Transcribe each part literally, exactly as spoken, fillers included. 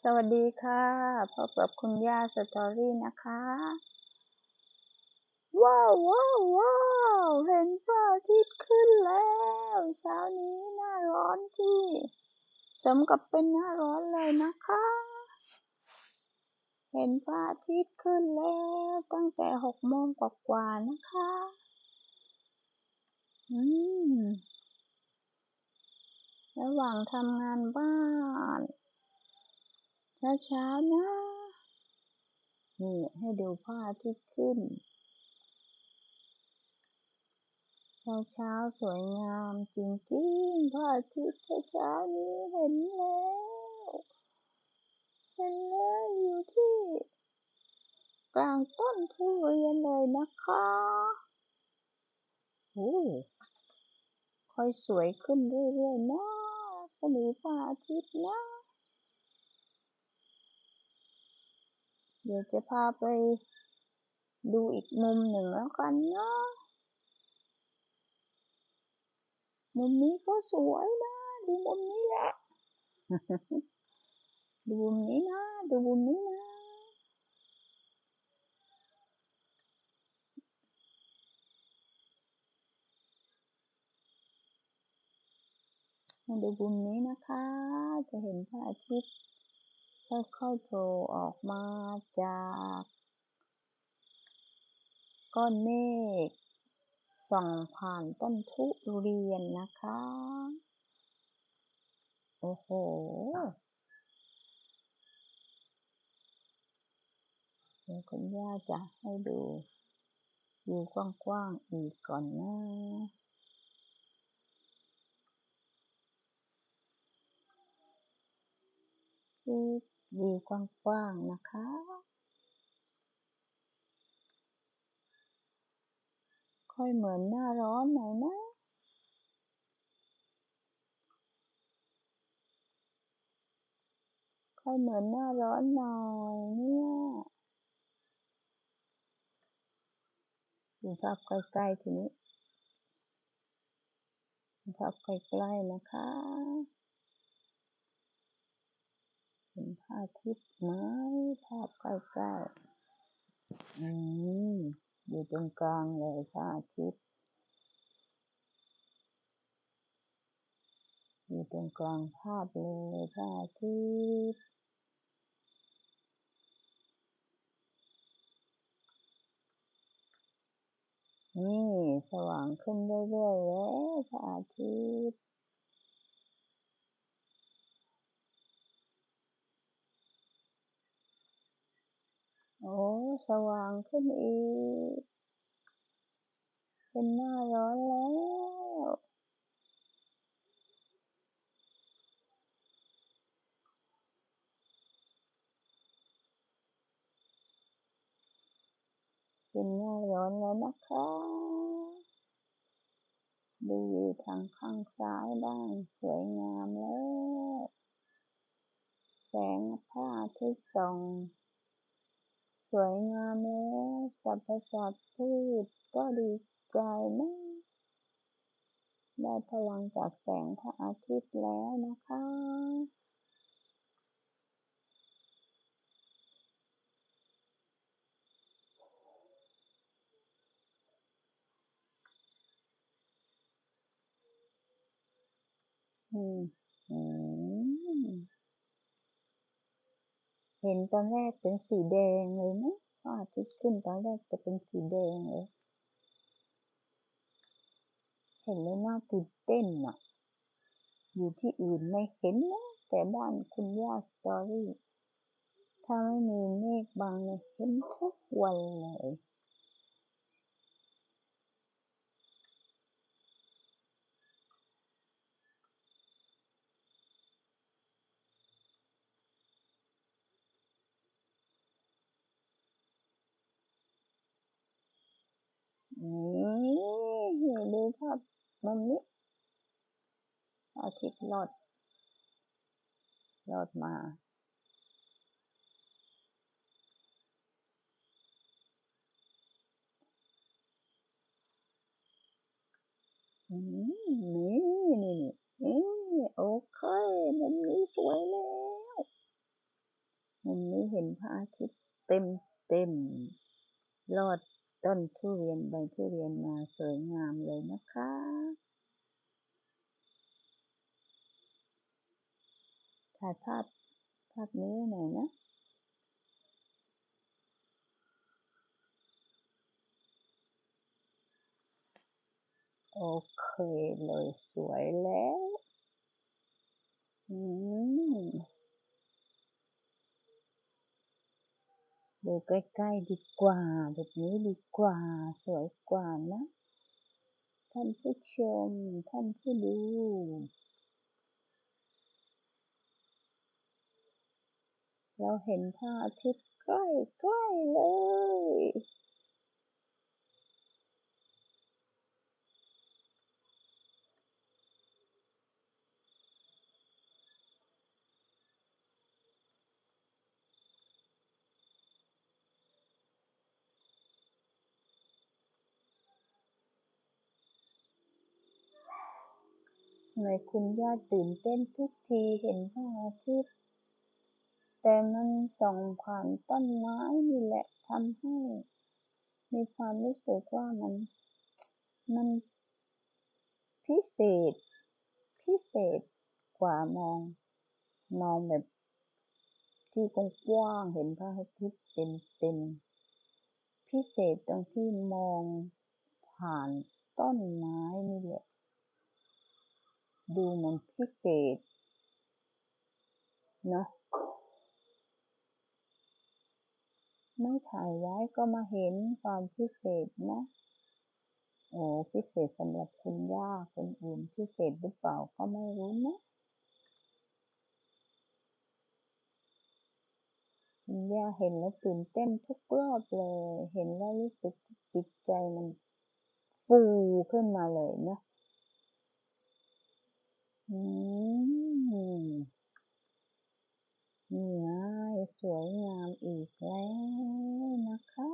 สวัสดีค่ะพบกับคุณย่าสตอรี่นะคะว้าวว้าวว้าวเห็นพระอาทิตย์ขึ้นแล้วเช้านี้หน้าร้อนที่สมกับเป็นหน้าร้อนเลยนะคะเห็นพระอาทิตย์ขึ้นแล้วตั้งแต่หกโมงกว่าๆนะคะอืมระหว่างทำงานบ้านเช้าๆนะนี่ให้ดูพระอาทิตย์ขึ้นเช้าเช้าสวยงามจริงๆพระอาทิตย์เช้านี้เห็นแล้วเห็นแล้วอยู่ที่กลางต้นทุเรียนเลยนะคะโอ้ค่อยสวยขึ้นเรื่อยๆนะสมีพระอาทิตย์นะเดี๋ยวจะพาไปดูอีกมุมหนึ่งแล้วกันนะมุมนี้ก็สวยนะดูมุมนี้แหละดูมุมนี้นะดูมุมนี้นะมาดูมุมนี้นะคะจะเห็นพระอาทิตย์ค่อยๆโผล่ออกมาจากก้อนเมฆส่องผ่านต้นทุเรียนนะคะโอ้โหเดี๋ยวคุณย่าจะให้ดูวิวกว้างๆอีกก่อนนะคือวิวกว้างๆนะคะค่อยเหมือนหน้าร้อนหน่อยนะค่อยเหมือนหน้าร้อนหน่อยเนี่ยดูภาพใกล้ๆทีนี้ดูภาพใกล้ๆนะคะเห็นพระอาทิตย์ไหมภาพใกล้ๆอืมอยู่ตรงกลางเลยพระอาทิตย์อยู่ตรงกลางภาพเลยพระอาทิตย์นี่สว่างขึ้นเรื่อยๆแล้วพระอาทิตย์โอ้สว่างขึ้นอีกเป็นหน้าร้อนแล้วเป็นหน้าร้อนแล้วนะคะดูวิวทางข้างซ้ายบ้างสวยงามแล้วแสงพระอาทิตย์ส่องสวยงามแล้วสรรพสัตว์พืชก็ดีใจนะได้พลังจากแสงพระอาทิตย์แล้วนะคะอืมอืมเห็นตอนแรกเป็นสีแดงเลยนะพระอาทิตย์ขึ้นตอนแรกจะเป็นสีแดงเลยเห็นแล้วน่าตื่นเต้นอ่ะอยู่ที่อื่นไม่เห็นนะแต่บ้านคุณย่าสตอรี่ถ้าไม่มีเมฆบังเนี่ยเห็นทุกวันเลยนี่ดูภาพมันนี้อาทิตย์ลอดลอดมาอืมนี่นี่นี่โอเคมุมนี้สวยแล้วมุมนี้เห็นพระอาทิตย์เต็มเต็มลอดต้นทุเรียนใบทุเรียนมาสวยงามเลยนะคะถ่ายภาพภาพนี้หน่อยนะโอเคเลยสวยแล้วอืมดูใกล้ๆดีกว่าแบบนี้ดีกว่าสวยกว่านะท่านผู้ชมท่านผู้ดูเราเห็นพระอาทิตย์ใกล้ๆเลยทำไมคุณย่าตื่นเต้นทุกทีเห็นพระอาทิตย์แต่มันส่องผ่านต้นไม้นี่แหละทำให้มีความรู้สึกว่ามันมันพิเศษพิเศษกว่ามองมองแบบที่กว้างๆเห็นพระอาทิตย์เต็มๆพิเศษตรงที่มองผ่านต้นไม้นี่แหละดูมันพิเศษเนาะไม่ถ่ายไว้ก็มาเห็นความพิเศษนะโอ้พิเศษสำหรับคุณย่าคนอื่นพิเศษหรือเปล่าก็ไม่รู้นะคุณย่าเห็นแล้วตื่นเต้นทุกรอบเลยเห็นแล้วรู้สึกจิตใจมันฟูขึ้นมาเลยนะอืมนี่ไงสวยงามอีกแล้วนะคะ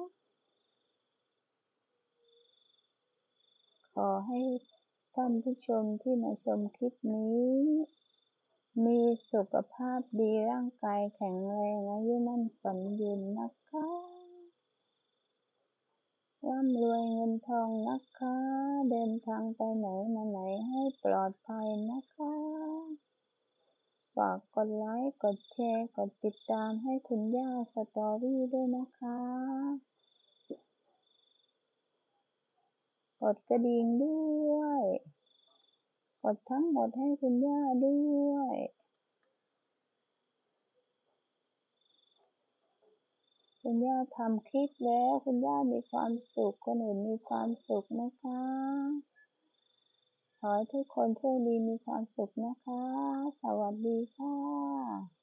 ขอให้ท่านผู้ชมที่มาชมคลิปนี้มีสุขภาพดีร่างกายแข็งแรงอายุมั่นขวัญยืนนะคะร่ำรวยเงินทองนะคะเดินทางไปไหนมาไหนให้ปลอดภัยนะคะฝากกดไลค์กดแชร์กดติดตามให้คุณย่าสตอรี่ด้วยนะคะกดกระดิ่งด้วยกดทั้งหมดให้คุณย่าด้วยคุณย่าทำคลิปแล้วคุณย่ามีความสุขคนอื่นมีความสุขนะคะขอให้ทุกคนโชคดีมีความสุขนะคะสวัสดีค่ะ